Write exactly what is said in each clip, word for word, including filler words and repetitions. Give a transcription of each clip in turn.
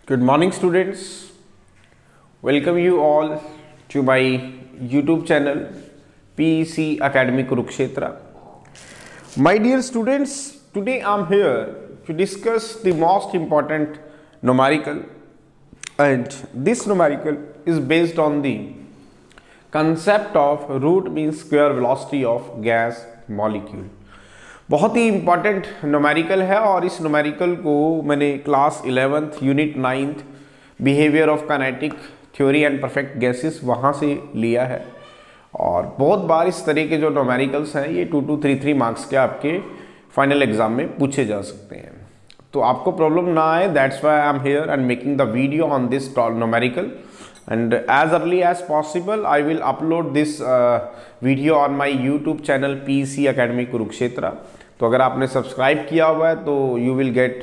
Good morning, students. Welcome you all to my YouTube channel P E C Academy Kurukshetra. My dear students, today I am here to discuss the most important numerical, and this numerical is based on the concept of root mean square velocity of gas molecule. बहुत ही important numerical है और इस numerical को मैंने class eleventh unit ninth behaviour of kinetic theory and perfect gases वहाँ से लिया है। और बहुत बार इस तरह के जो न्यूमेरिकल्स हैं ये two two three three marks के आपके फाइनल एग्जाम में पूछे जा सकते हैं, तो आपको प्रॉब्लम ना आए, that's why I am here and making the video on this numerical. And as early as possible I will upload this uh, video on my YouTube channel P E C Academy Kurukshetra. तो अगर आपने subscribe किया हुआ है तो you will get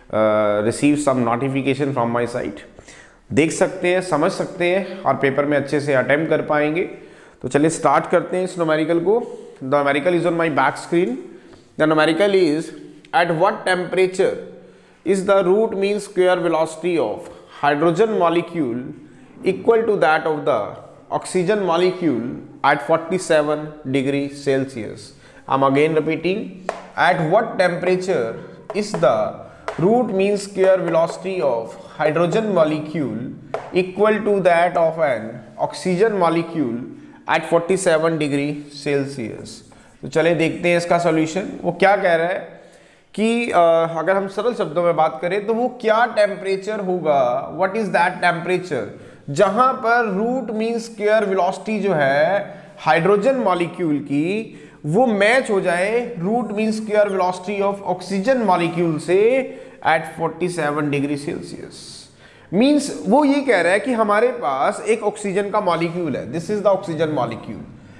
uh, receive some notification from my site. देख सकते हैं, समझ सकते हैं और पेपर में अच्छे से अटेम्प्ट कर पाएंगे. तो चलिए स्टार्ट करते हैं इस न्यूमेरिकल को. The numerical is on my back screen. The numerical is at what temperature is the root mean square velocity of hydrogen molecule equal to that of the oxygen molecule at forty-seven degrees Celsius. I'm again repeating, at what temperature is the root mean square velocity of hydrogen molecule equal to that of an oxygen molecule at forty-seven degrees Celsius. तो चलिए देखते हैं इसका solution. वो क्या कह रहा है कि आ, अगर हम सरल शब्दों में बात करें तो वो क्या टेम्परेचर होगा, व्हाट इज दैट टेम्परेचर जहां पर रूट मीन स्क्वायर वेलोसिटी जो है हाइड्रोजन मॉलिक्यूल की वो मैच हो जाए root mean square velocity of oxygen molecule से at forty-seven degree Celsius. Means वो ये कह रहा है कि हमारे पास एक ऑक्सीजन का मॉलिक्यूल है, this is the oxygen molecule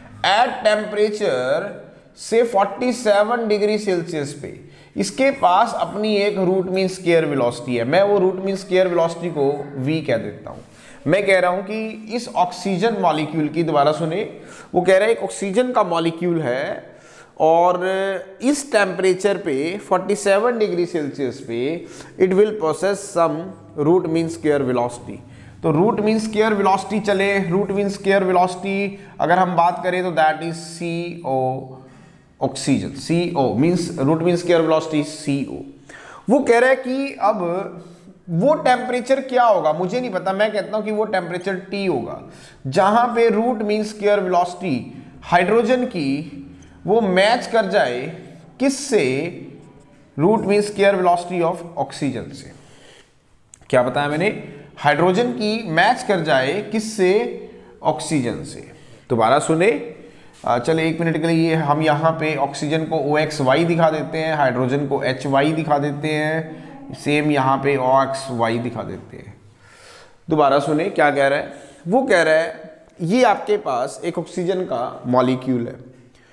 at temperature से forty-seven डिग्री सेल्सियस पे इसके पास अपनी एक रूट मीन स्क्वायर वेलोसिटी है. मैं वो रूट मीन स्क्वायर वेलोसिटी को v कह देता हूं. मैं कह रहा हूं कि इस ऑक्सीजन मॉलिक्यूल की, दोबारा सुने, वो कह रहा है एक ऑक्सीजन का मॉलिक्यूल है और इस टेम्परेचर पे forty-seven डिग्री सेल्सियस पे it will process some root mean square velocity. तो रूट मीन स्क्वायर वेलोसिटी चले, रूट मीन स्क्वायर वेलोसिटी अगर हम बात करें तो that is C O oxygen. C O means root mean square velocity C O. वो कह रहा है कि अब वो टेम्परेचर क्या होगा मुझे नहीं पता, मैं कहता हूं कि वो टेम्परेचर T होगा जहां पे root mean square velocity hydrogen की वो मैच कर जाए किससे, root mean square velocity of oxygen से. क्या बताया मैंने, हाइड्रोजन की मैच कर जाए किससे, ऑक्सीजन से. दोबारा सुने, चले एक मिनट के लिए हम यहाँ पे ऑक्सीजन को O X Y दिखा देते हैं, हाइड्रोजन को H Y दिखा देते हैं, सेम यहाँ पे O X Y दिखा देते हैं. दोबारा सुने क्या कह रहा है. वो कह रहा है ये आपके पास एक ऑक्सीजन का मॉलिक्यूल है,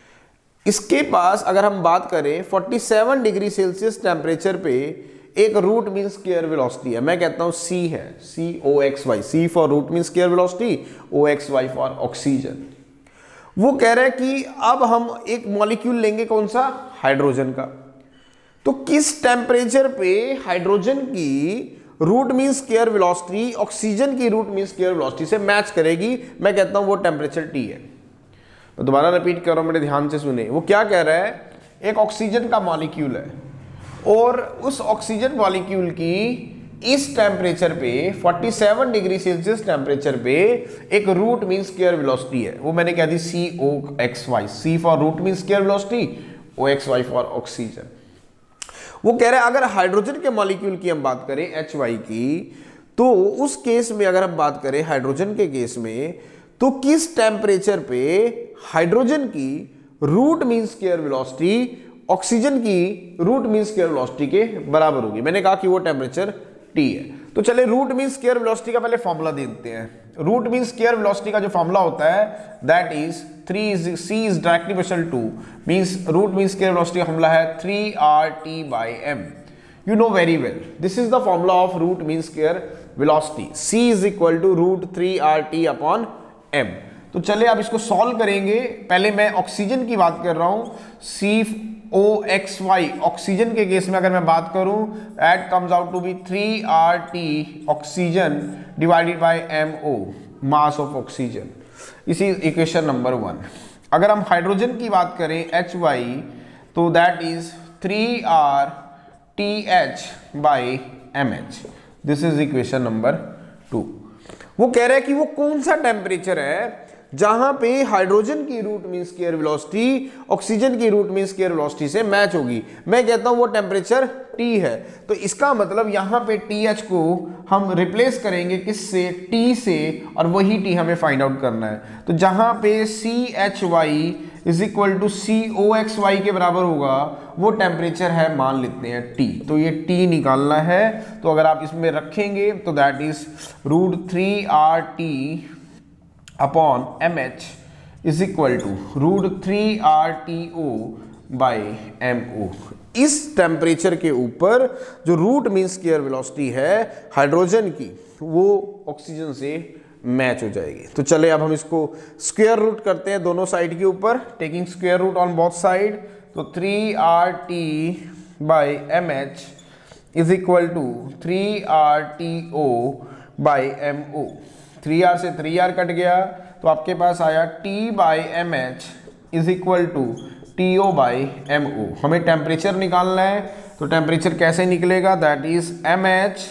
इसके पास अगर हम बात करें forty-seven डिग्री सेल्सियस टेम्परेचर पे एक रूट मीन स्क्वायर वेलोसिटी है. मैं कहता हूं C है, C O X Y, C for root mean square velocity, O X Y for oxygen. वो कह रहा है कि अब हम एक मॉलिक्यूल लेंगे, कौन सा, हाइड्रोजन का. तो किस टेम्परेचर पे हाइड्रोजन की root mean square velocity oxygen की रूट मीन स्क्वायर वेलोसिटी से मैच करेगी, मैं कहता हूं वो टेम्परेचर T है. तो दोबारा रिपीट कर रहा हूं, मेरे ध्यान से सुने. वो क्या कह रहा है, एक ऑक्सीजन का मॉलिक्यूल है और उस ऑक्सीजन मॉलिक्यूल की इस टेम्परेचर पे forty-seven डिग्री सेल्सियस टेम्परेचर पे एक रूट मीन स्क्वायर वेलोसिटी है, वो मैंने कह दी C O X Y. C for root mean square velocity, O X Y for oxygen. वो कह रहा है अगर हाइड्रोजन के मॉलिक्यूल की हम बात करें H Y की, तो उस केस में अगर हम बात करें हाइड्रोजन के केस में, तो किस टेम्परेचर पे हाइड्रोजन की root mean square velocity oxygen की रूट मीन स्क्वायर वेलोसिटी के बराबर होगी. मैंने कहा कि वो टेम्परेचर T है. तो चले रूट मीन स्क्वायर वेलोसिटी का पहले फॉर्मूला दे देते हैं. रूट मीन स्क्वायर वेलोसिटी का जो फॉर्मूला होता है that is three is c is directly proportional to means root mean square velocity का फॉर्मूला है three R T by m. You know very well this is the formula of root mean square velocity. C is equal to root three R T upon m. तो चले अब इसको solve करेंगे. पहले मैं oxygen की बात कर रहा हूं, C O X Y, oxygen के केस में अगर मैं बात करूं, it comes out to be three R T oxygen divided by M O, mass of oxygen. इसी इक्वेशन नंबर वन। अगर हम हाइड्रोजन की बात करें एच वाई, तो that is three R T H by M H. This is equation number two. वो कह रहा है कि वो कौन सा टेम्परेचर है जहां पे हाइड्रोजन की root mean square velocity oxygen की रूट मीन स्क्वायर वेलोसिटी से मैच होगी। मैं कहता हूं वो टेम्परेचर T है। तो इसका मतलब यहां पे टी एच को हम रिप्लेस करेंगे किससे, T से, और वही T हमें फाइंड आउट करना है। तो जहां पे C H Y is equal to C O X Y के बराबर होगा, वो टेम्परेचर है, मान लेते हैं T। तो ये T निकालना है। तो अगर आप इसमें रखेंगे तो that is root three R T upon M H is equal to root three R T O by M O. इस टेम्परेचर के ऊपर जो रूट मीन स्क्वायर वेलोसिटी है हाइड्रोजन की, वो ऑक्सीजन से मैच हो जाएगी। तो चले अब हम इसको स्क्वायर रूट करते हैं दोनों साइड के ऊपर, taking square root on both side. तो three R T by M H is equal to three R T O by M O. Three R से थ्री आर कट गया, तो आपके पास आया T by M H is equal to T O by M O. हमें temperature निकालना है, तो टेम्परेचर कैसे निकलेगा, that is M H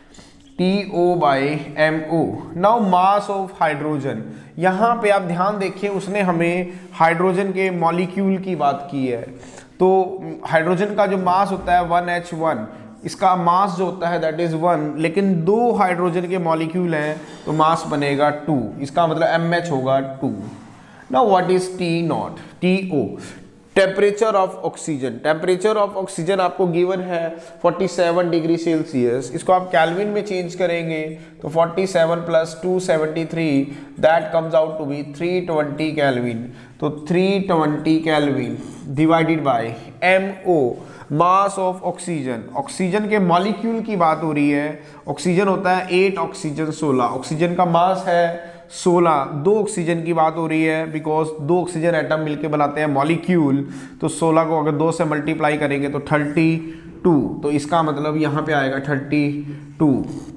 T O by M O. Now mass of hydrogen, यहाँ पे आप ध्यान देखिए, उसने हमें हाइड्रोजन के मॉलिक्यूल की बात की है। तो हाइड्रोजन का जो मास होता है वन एच वन, इसका मास जो होता है दैट इज वन, लेकिन दो हाइड्रोजन के मॉलिक्यूल हैं तो मास बनेगा टू। इसका मतलब एम एच होगा two. Now what is T not, T O, temperature of oxygen. Temperature of oxygen आपको गिवन है फोर्टी सेवन डिग्री सेल्सियस। इसको आप केल्विन में चेंज करेंगे तो forty seven plus two seventy three, that comes out to be three twenty Kelvin. तो three twenty Kelvin divided by M O, mass of oxygen. Oxygen के molecule की बात हो रही है। ऑक्सीजन होता है एट, ऑक्सीजन सोलह। ऑक्सीजन का मास है सोलह। दो ऑक्सीजन की बात हो रही है बिकॉज दो ऑक्सीजन एटम मिलके बनाते हैं मॉलिक्यूल। तो सोलह को अगर दो से मल्टीप्लाई करेंगे तो थर्टी टू। तो इसका मतलब यहाँ पे आएगा थर्टी टू।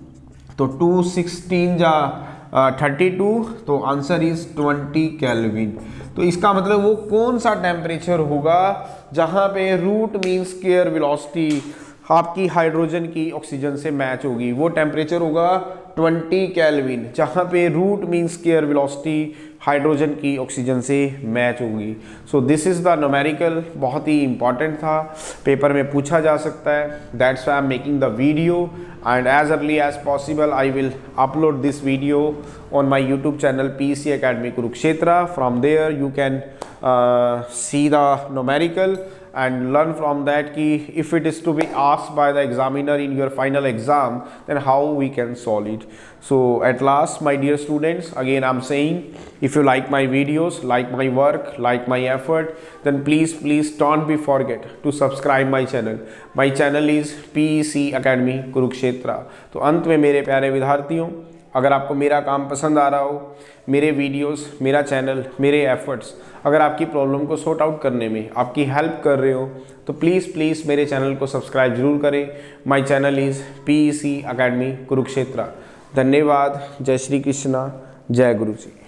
तो टू सिक्सटीन जा थर्टी टू, तो आंसर इज ट्वेंटी केल्विन। तो इसका मतलब वो कौन सा टेम्परेचर होगा जहाँ पे रूट मीन स्क्वायर वेलोसिटी आपकी हाइड्रोजन की ऑक्सीजन से मैच होगी, वो टेम्परेचर होगा ट्वेंटी केल्विन, जहाँ पे root mean square velocity hydrogen की ऑक्सीजन से मैच होगी। So this is the numerical, बहुत ही इंपॉर्टेंट था, पेपर में पूछा जा सकता है। That's why I am making the video and as early as possible I will upload this video on my YouTube channel P C Academy Kurukshetra. From there you can uh, see the numerical and learn from that ki if it is to be asked by the examiner in your final exam, then how we can solve it. So at last, my dear students, again I'm saying, if you like my videos, like my work, like my effort, then please please don't be forget to subscribe my channel. My channel is P C Academy Kurukshetra. तो अंत में मेरे प्यारे विद्यार्थियों, अगर आपको मेरा काम पसंद आ रहा हो, मेरे वीडियोस, मेरा चैनल, मेरे एफर्ट्स अगर आपकी प्रॉब्लम को सॉर्ट आउट करने में आपकी हेल्प कर रहे हो, तो प्लीज़ प्लीज़ मेरे चैनल को सब्सक्राइब जरूर करें। My channel is P C academy Kurukshetra. धन्यवाद। जय श्री कृष्णा, जय गुरु जी।